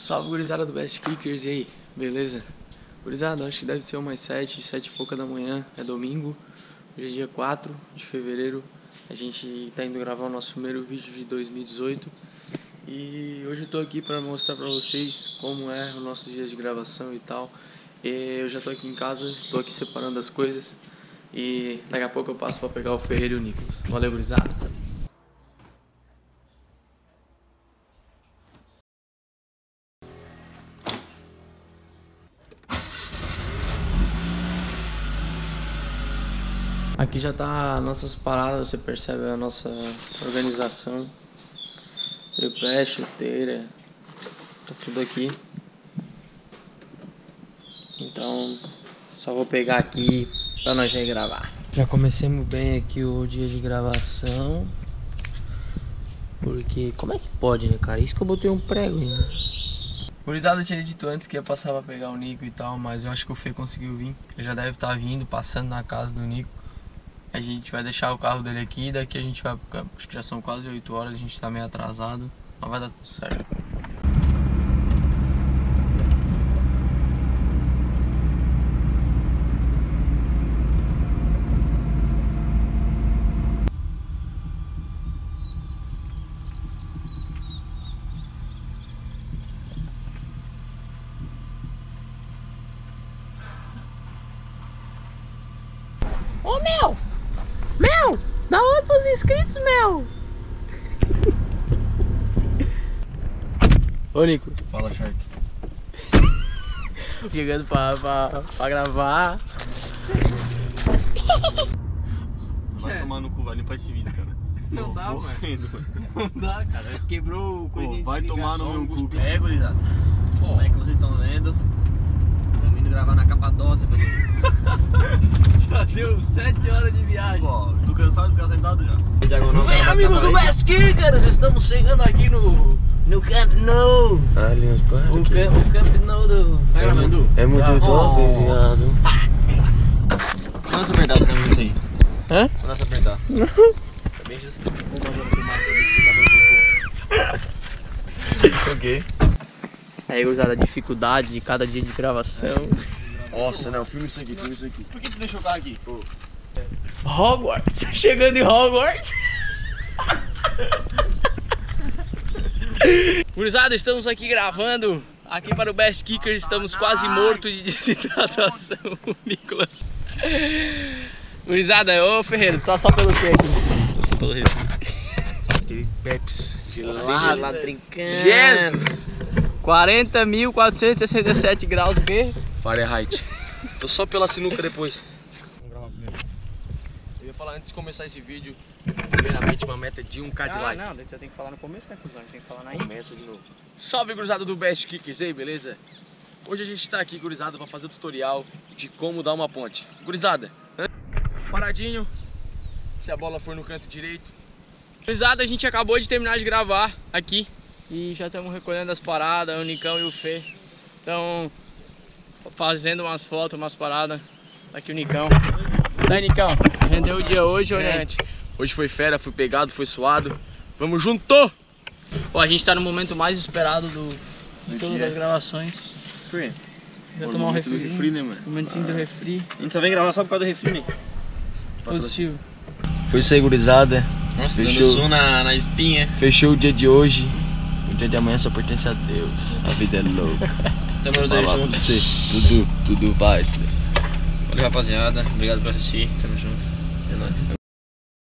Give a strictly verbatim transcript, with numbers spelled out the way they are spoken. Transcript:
Salve, gurizada do Best Kickers, e aí, beleza? Gurizada, acho que deve ser umas sete, sete e pouca da manhã, é domingo, hoje é dia quatro de fevereiro, a gente tá indo gravar o nosso primeiro vídeo de dois mil e dezoito e hoje eu tô aqui pra mostrar pra vocês como é o nosso dia de gravação e tal. E eu já tô aqui em casa, tô aqui separando as coisas e daqui a pouco eu passo pra pegar o Ferreira e o Nicolas. Valeu, gurizada! Aqui já tá nossas paradas, você percebe a nossa organização. Tripé, chuteira, tá tudo aqui. Então, só vou pegar aqui pra nós já ir gravar. Já comecemos bem aqui o dia de gravação. Porque, como é que pode, né, cara? Isso que eu botei um prego ainda. Gurizada, eu tinha dito antes que ia passar pra pegar o Nico e tal, mas eu acho que o Fê conseguiu vir. Ele já deve estar vindo, passando na casa do Nico. A gente vai deixar o carro dele aqui e daqui a gente vai, acho que já são quase oito horas, a gente tá meio atrasado, mas vai dar tudo certo. Ô, Mel! Mel! Dá oi pros inscritos, Mel! Ô, Nico. Fala, Shark. Chegando pra, pra, pra gravar. Vai tomar no cu, vai limpar esse vídeo, cara. Não dá, mano. Não dá, cara. Quebrou coisinha de Vai tomar no meu cu. É, gurizada. Como é que vocês estão vendo? Estamos indo gravar na Capadócia, beleza? Já deu sete horas de viagem. Pô, tô cansado de ficar sentado já. Vem, amigos do Best Kickers, estamos chegando aqui no, no Camp Nou. Ali uns pares. O, cam, o Camp Nou do... Tá gravando? É muito Ah, top, oh. viado. Quando você apertar essa caminhonete aí? Hã? Quando você apertar? É bem justo. Ok. Aí, gurizada, a dificuldade de cada dia de gravação. Nossa, não, filma isso aqui, filma isso aqui. Por que tu deixou o carro aqui? Pô. Hogwarts, chegando em Hogwarts. Gurizada, estamos aqui gravando aqui para o Best Kickers, estamos quase mortos de desidratação, Nicolas. Gurizada, ô Ferreira, tá só pelo quê aqui? Só pelo refri. Aquele Pepsi Gelado, lá trincando. Jesus! quarenta mil quatrocentos e sessenta e sete graus, o quê? Fahrenheit. Tô só pela sinuca depois. Vamos gravar primeiro. Eu ia falar antes de começar esse vídeo, primeiramente uma meta de um K de like. não, daí você tem que falar no começo, né, cuzão? Tem que falar na Começa de novo. Salve, gurizada do Best Kickers, aí, beleza? Hoje a gente tá aqui, gurizada, pra fazer o tutorial de como dar uma ponte. Gurizada, paradinho, se a bola for no canto direito. Gurizada, a gente acabou de terminar de gravar aqui e já estamos recolhendo as paradas, o Nicão e o Fê. Então, fazendo umas fotos, umas paradas. Aqui o Nicão. Daí, Nicão, rendeu o dia hoje ou antes? Hoje foi fera, fui pegado, foi suado. Vamos junto! Ó, a gente tá no momento mais esperado do, de todas dia. as gravações. Por quê? Já tomar um refri, refri, né, mano? momentinho do refri. A gente só vem gravar só por causa do refri, né? Positivo. Foi isso aí, gurizada. Nossa, Fechou. dando zoom na, na espinha. Fechou o dia de hoje. O dia de amanhã só pertence a Deus. A vida é louca. Tamo os dois Falar pra juntos. você, tudo, tudo vai. Valeu, rapaziada. Obrigado por assistir. Tamo junto. É nóis.